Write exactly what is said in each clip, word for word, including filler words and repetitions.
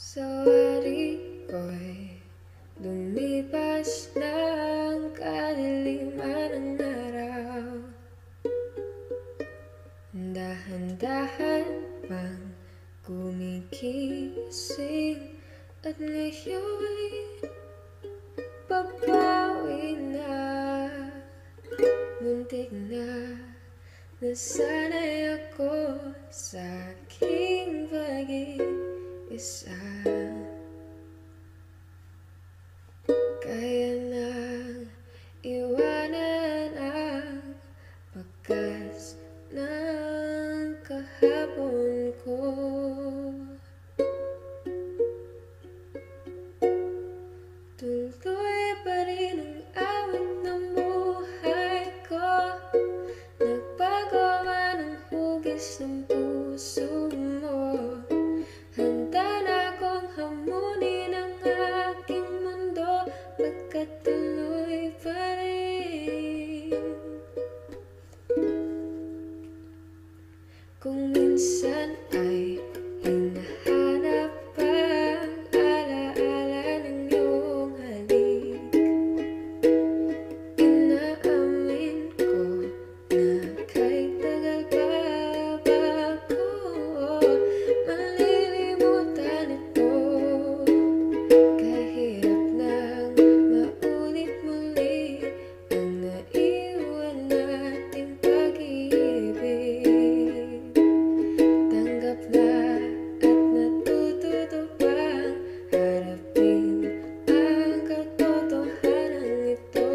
Sa wari ko'y lumipas ng kadiliman ng araw. Dahan-dahan pang gumigising at ngayon'y babawi na. Muntik na nasanay ako sa aking pag-iisa. Kaya nang iwanan ang pagkas ng kahapon ko. Tuloy pa rin ang awit ng buhay ko. Nagbago man ang hugis ng puso mo. Handa na akong hamunin ang aking mundo, pagkat tuloy pa rin. Kung minsan ay hinahanap ang alaala ng iyong halik, inaamin ko na kahit tagal pa bago malilimutan ito. Kahirap nang maulit muli ang naiwan nating pag-ibig. Tanggap na at natututo pang harapin ang katotohanan ito.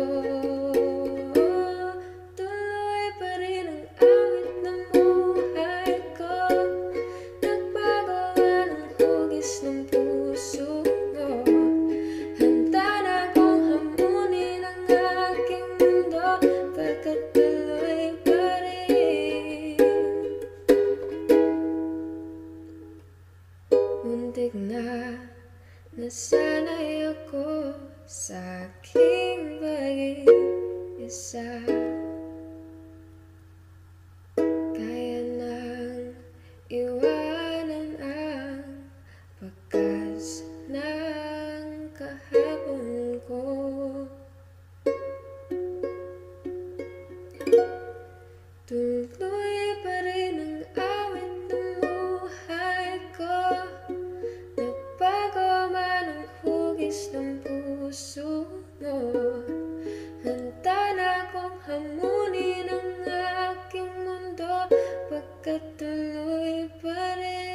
Tuloy pa rin ang awit ng buhay ko. Nagbago man ang hugis ng puso mo. Handa na akong hamunin ang aking mundo, pagkat tuloy pa rin. Muntik na nasanay ako sa aking pag-iisa. Kaya nang iwanan ang pagkas ng kahapon ko. Tuloy pa rin ang awit ng buhay ko. Nagbago man ang hugis ng puso mo. Handa na akong hamunin ang aking mundo, pagkat tuloy pa rin.